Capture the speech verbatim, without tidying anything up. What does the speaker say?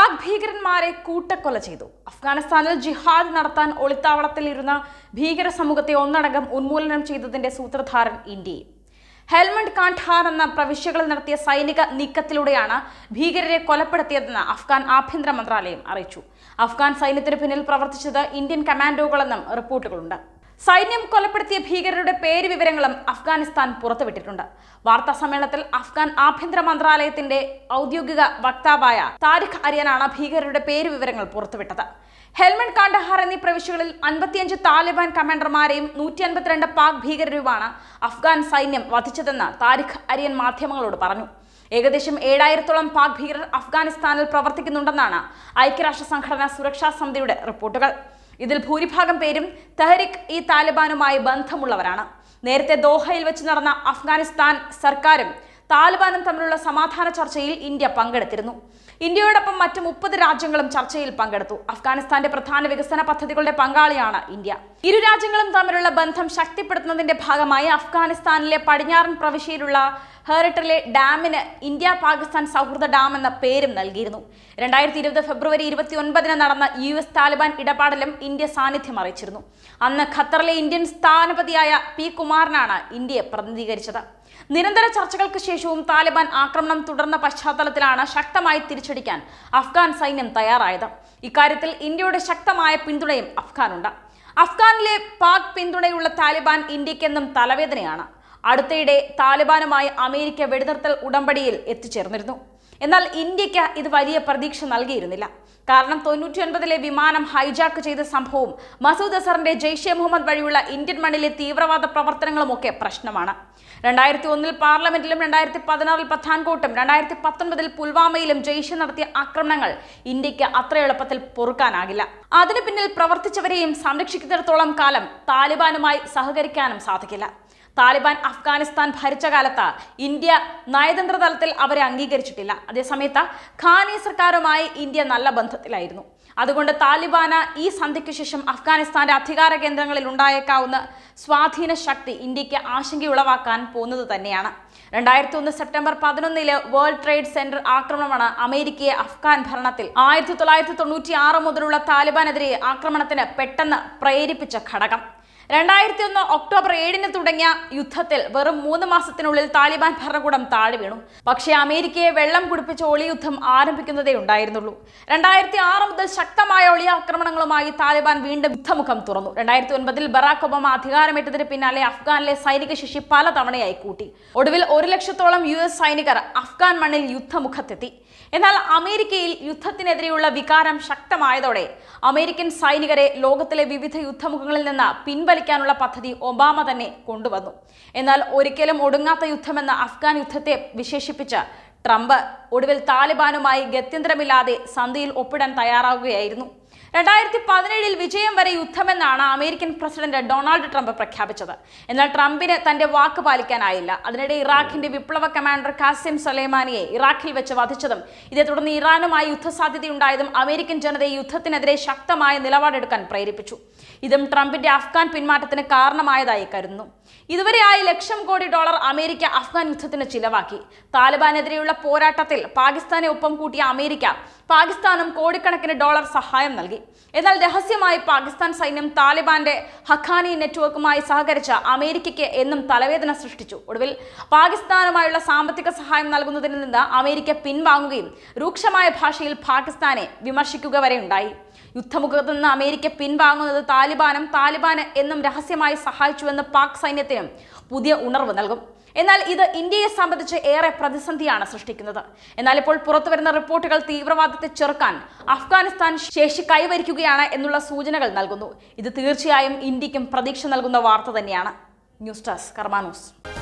പാക് ഭീകരന്മാരെ കൂട്ടക്കൊല ചെയ്തു. അഫ്ഗാനിസ്ഥാനിൽ ജിഹാദ് നടത്താൻ ഒളിത്താവളത്തിലിരുന്ന ഭീകര സമൂഹത്തെ ഒന്നടങ്കം ഉന്മൂലനം ചെയ്തതിന്റെ സൂത്രധാരൻ ഇന്ത്യയും. ഹെൽമണ്ട് കാണ്ഡഹാർ എന്ന പ്രവിശ്യകളിൽ നടത്തിയ സൈനിക നീക്കത്തിലൂടെയാണ് ഭീകരരെ കൊലപ്പെടുത്തിയതെന്ന് അഫ്ഗാൻ ആഭ്യന്തര മന്ത്രാലയം അറിയിച്ചു. അഫ്ഗാൻ സൈന്യത്തിന് പിന്നിൽ പ്രവർത്തിച്ചത് ഇന്ത്യൻ കമാൻഡോകളെന്നും റിപ്പോർട്ടുകളുണ്ട്. സൈന്യം കൊലപ്പെടുത്തിയ ഭീകരരുടെ പേര് വിവരങ്ങളും അഫ്ഗാനിസ്ഥാൻ പുറത്തുവിട്ടിട്ടുണ്ട്. വാർത്താ സമ്മേളനത്തിൽ അഫ്ഗാൻ ആഭ്യന്തര മന്ത്രാലയത്തിന്റെ ഔദ്യോഗിക വക്താവായ താരിഖ് അരിയാനാണ് ഭീകരരുടെ പേര് വിവരങ്ങൾ പുറത്തുവിട്ടത്. ഹെൽമണ്ട് കാണ്ഡഹാർ എന്നീ പ്രവിശ്യകളിൽ അൻപത്തിയഞ്ച് താലിബാൻ കമാൻഡർമാരെയും നൂറ്റി അൻപത്തിരണ്ട് പാക് ഭീകരരുമാണ് അഫ്ഗാൻ സൈന്യം വധിച്ചതെന്ന് താരിഖ് അരിയൻ മാധ്യമങ്ങളോട് പറഞ്ഞു. ഏകദേശം ഏഴായിരത്തോളം പാക് ഭീകരർ അഫ്ഗാനിസ്ഥാനിൽ പ്രവർത്തിക്കുന്നുണ്ടെന്നാണ് ഐക്യരാഷ്ട്ര സംഘടനാ സുരക്ഷാ സമിതിയുടെ റിപ്പോർട്ടുകൾ. ഇതിൽ ഭൂരിഭാഗം പേരും തെഹ്രിക് ഇ താലിബാനുമായി ബന്ധമുള്ളവരാണ്. നേരത്തെ ദോഹയിൽ വെച്ച് നടന്ന അഫ്ഗാനിസ്ഥാൻ സർക്കാരും താലിബാനും തമ്മിലുള്ള സമാധാന ചർച്ചയിൽ ഇന്ത്യ പങ്കെടുത്തിരുന്നു. ഇന്ത്യയോടൊപ്പം മറ്റ് മുപ്പത് രാജ്യങ്ങളും ചർച്ചയിൽ പങ്കെടുത്തു. അഫ്ഗാനിസ്ഥാന്റെ പ്രധാന വികസന പദ്ധതികളുടെ പങ്കാളിയാണ് ഇന്ത്യ. ഇരു രാജ്യങ്ങളും തമ്മിലുള്ള ബന്ധം ശക്തിപ്പെടുത്തുന്നതിന്റെ ഭാഗമായി അഫ്ഗാനിസ്ഥാനിലെ പടിഞ്ഞാറൻ പ്രവിശ്യയിലുള്ള ഹെറിട്ടിലെ ഡാമിന് ഇന്ത്യ പാകിസ്ഥാൻ സൗഹൃദ ഡാം എന്ന പേരും നൽകിയിരുന്നു. രണ്ടായിരത്തി ഇരുപത് ഫെബ്രുവരി ഇരുപത്തി ഒൻപതിന് നടന്ന യു എസ് താലിബാൻ ഇടപാടിലും ഇന്ത്യ സാന്നിധ്യം അറിയിച്ചിരുന്നു. അന്ന് ഖത്തറിലെ ഇന്ത്യൻ സ്ഥാനപതിയായ പി കുമാറിനാണ് ഇന്ത്യയെ പ്രതിനിധീകരിച്ചത്. നിരന്തര ചർച്ചകൾക്ക് ശേഷവും താലിബാൻ ആക്രമണം തുടർന്ന പശ്ചാത്തലത്തിലാണ് ശക്തമായി തിരിച്ചടിക്കാൻ അഫ്ഗാൻ സൈന്യം തയ്യാറായത്. ഇക്കാര്യത്തിൽ ഇന്ത്യയുടെ ശക്തമായ പിന്തുണയും അഫ്ഗാനുണ്ട്. അഫ്ഗാനിലെ പാക് പിന്തുണയുള്ള താലിബാൻ ഇന്ത്യക്കെന്നും തലവേദനയാണ്. അടുത്തിടെ താലിബാനുമായി അമേരിക്ക വെടിനിർത്തൽ ഉടമ്പടിയിൽ എത്തിച്ചേർന്നിരുന്നു. എന്നാൽ ഇന്ത്യക്ക് ഇത് വലിയ പ്രതീക്ഷ നൽകിയിരുന്നില്ല. കാരണം തൊണ്ണൂറ്റി ഒൻപതിലെ വിമാനം ഹൈജാക്ക് ചെയ്ത സംഭവവും മസൂദ് അസറിന്റെ ജെയ്ഷെ മുഹമ്മദ് വഴിയുള്ള ഇന്ത്യൻ മണ്ണിലെ തീവ്രവാദ പ്രവർത്തനങ്ങളുമൊക്കെ പ്രശ്നമാണ്. രണ്ടായിരത്തി ഒന്നിൽ പാർലമെന്റിലും രണ്ടായിരത്തി പതിനാറിൽ പത്താൻകോട്ടും രണ്ടായിരത്തി പത്തൊൻപതിൽ പുൽവാമയിലും ജെയ്ഷെ നടത്തിയ ആക്രമണങ്ങൾ ഇന്ത്യക്ക് അത്ര എളുപ്പത്തിൽ പൊറുക്കാനാകില്ല. അതിനു പിന്നിൽ പ്രവർത്തിച്ചവരെയും സംരക്ഷിക്കുന്നിടത്തോളം കാലം താലിബാനുമായി സഹകരിക്കാനും സാധിക്കില്ല. താലിബാൻ അഫ്ഗാനിസ്ഥാൻ ഭരിച്ച കാലത്ത് ഇന്ത്യ നയതന്ത്ര തലത്തിൽ അവരെ അംഗീകരിച്ചിട്ടില്ല. അതേസമയത്ത് ഖാനി സർക്കാരുമായി ഇന്ത്യ നല്ല ബന്ധത്തിലായിരുന്നു. അതുകൊണ്ട് താലിബാന് ഈ സന്ധിക്ക് ശേഷം അഫ്ഗാനിസ്ഥാന്റെ അധികാര കേന്ദ്രങ്ങളിൽ ഉണ്ടായേക്കാവുന്ന സ്വാധീന ശക്തി ഇന്ത്യക്ക് ആശങ്കയുളവാക്കാൻ പോകുന്നത് തന്നെയാണ്. രണ്ടായിരത്തി ഒന്ന് സെപ്റ്റംബർ പതിനൊന്നില് വേൾഡ് ട്രേഡ് സെന്റർ ആക്രമണമാണ് അമേരിക്കയെ അഫ്ഗാൻ ഭരണത്തിൽ ആയിരത്തി തൊള്ളായിരത്തി തൊണ്ണൂറ്റി ആറ് മുതലുള്ള താലിബാനെതിരെ ആക്രമണത്തിന് പെട്ടെന്ന് പ്രേരിപ്പിച്ച ഘടകം. രണ്ടായിരത്തി ഒന്ന് ഒക്ടോബർ ഏഴിന് തുടങ്ങിയ യുദ്ധത്തിൽ വെറും മൂന്ന് മാസത്തിനുള്ളിൽ താലിബാൻ ഭരണകൂടം താഴെ വീണു. പക്ഷേ അമേരിക്കയെ വെള്ളം കുടിപ്പിച്ച ഒളിയുദ്ധം ആരംഭിക്കുന്നതേ ഉണ്ടായിരുന്നുള്ളൂ. രണ്ടായിരത്തി ആറ് മുതൽ ശക്തമായ ഒളിയാക്രമണങ്ങളുമായി താലിബാൻ വീണ്ടും യുദ്ധമുഖം തുറന്നു. രണ്ടായിരത്തി ഒൻപതിൽ ബറാക് ഒബാമ അധികാരമേറ്റതിന് പിന്നാലെ അഫ്ഗാനിലെ സൈനിക ശേഷി പലതവണയായി കൂട്ടി. ഒടുവിൽ ഒരു ലക്ഷത്തോളം യു എസ് സൈനികർ അഫ്ഗാൻ മണ്ണിൽ യുദ്ധമുഖത്തെത്തി. എന്നാൽ അമേരിക്കയിൽ യുദ്ധത്തിനെതിരെയുള്ള വികാരം ശക്തമായതോടെ അമേരിക്കൻ സൈനികരെ ലോകത്തിലെ വിവിധ യുദ്ധമുഖങ്ങളിൽ നിന്ന് പിൻവലിക്കാനുള്ള പദ്ധതി ഒബാമ തന്നെ കൊണ്ടുവന്നു. എന്നാൽ ഒരിക്കലും ഒടുങ്ങാത്ത യുദ്ധമെന്ന അഫ്ഗാൻ യുദ്ധത്തെ വിശേഷിപ്പിച്ച ട്രംപ് ഒടുവിൽ താലിബാനുമായി ഗത്യന്തരമില്ലാതെ സന്ധിയിൽ ഒപ്പിടാൻ തയ്യാറാവുകയായിരുന്നു. രണ്ടായിരത്തി പതിനേഴിൽ വിജയം വരെ യുദ്ധമെന്നാണ് അമേരിക്കൻ പ്രസിഡന്റ് ഡൊണാൾഡ് ട്രംപ് പ്രഖ്യാപിച്ചത്. എന്നാൽ ട്രംപിന് തന്റെ വാക്ക് പാലിക്കാനായില്ല. അതിനിടെ ഇറാഖിന്റെ വിപ്ലവ കമാൻഡർ ഖാസിം സൊലൈമാനിയെ ഇറാഖിൽ വെച്ച് വധിച്ചതും ഇതേ തുടർന്ന് ഇറാനുമായി യുദ്ധസാധ്യതയുണ്ടായതും അമേരിക്കൻ ജനതയെ യുദ്ധത്തിനെതിരെ ശക്തമായ നിലപാടെടുക്കാൻ പ്രേരിപ്പിച്ചു. ഇതും ട്രംപിന്റെ അഫ്ഗാൻ പിന്മാറ്റത്തിന് കാരണമായതായി കരുതുന്നു. ഇതുവരെയായി ലക്ഷം കോടി ഡോളർ അമേരിക്ക അഫ്ഗാൻ യുദ്ധത്തിന് ചിലവാക്കി. താലിബാനെതിരെയുള്ള പോരാട്ടത്തിൽ പാകിസ്ഥാനെ ഒപ്പം കൂട്ടിയ അമേരിക്ക പാകിസ്ഥാനും കോടിക്കണക്കിന് ഡോളർ സഹായം നൽകി. എന്നാൽ രഹസ്യമായി പാകിസ്ഥാൻ സൈന്യം താലിബാന്റെ ഹഖാനി നെറ്റ്വർക്കുമായി സഹകരിച്ച അമേരിക്കയ്ക്ക് എന്നും തലവേദന സൃഷ്ടിച്ചു. ഒടുവിൽ പാകിസ്ഥാനുമായുള്ള സാമ്പത്തിക സഹായം നൽകുന്നതിൽ നിന്ന് അമേരിക്ക പിൻവാങ്ങുകയും രൂക്ഷമായ ഭാഷയിൽ പാകിസ്ഥാനെ വിമർശിക്കുക വരെ ഉണ്ടായി. യുദ്ധമുഖത്ത് നിന്ന് അമേരിക്ക പിൻവാങ്ങുന്നത് താലിബാനും താലിബാന് എന്നും രഹസ്യമായി സഹായിച്ചുവെന്ന് പാക് സൈന്യത്തിനും പുതിയ ഉണർവ് നൽകും. എന്നാൽ ഇത് ഇന്ത്യയെ സംബന്ധിച്ച് ഏറെ പ്രതിസന്ധിയാണ് സൃഷ്ടിക്കുന്നത്. എന്നാൽ ഇപ്പോൾ പുറത്തുവരുന്ന റിപ്പോർട്ടുകൾ തീവ്രവാദത്തെ ചെറുക്കാൻ അഫ്ഗാനിസ്ഥാൻ ശേഷി കൈവരിക്കുകയാണ് എന്നുള്ള സൂചനകൾ നൽകുന്നു. ഇത് തീർച്ചയായും ഇന്ത്യക്കും പ്രതീക്ഷ നൽകുന്ന വാർത്ത തന്നെയാണ്. News desk Karma news.